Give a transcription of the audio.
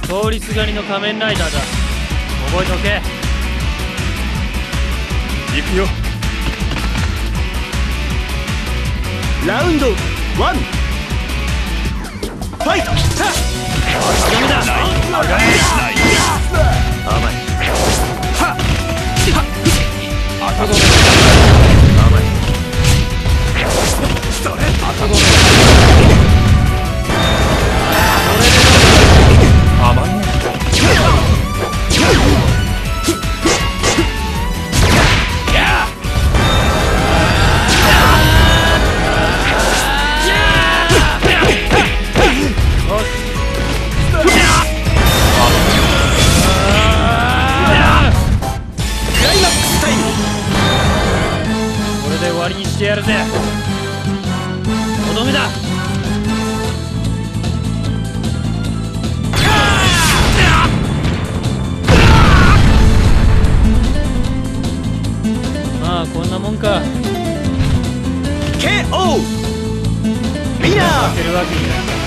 通りすがりの仮面ライダーだ。覚えておけ。 行くよ。ラウンド1、ファイト。 ダメだ。 甘い。 これで終わりにしてやるぜ。とどめだ。まあこんなもんか。 KO ウィナー。 負けるわけにはいかない。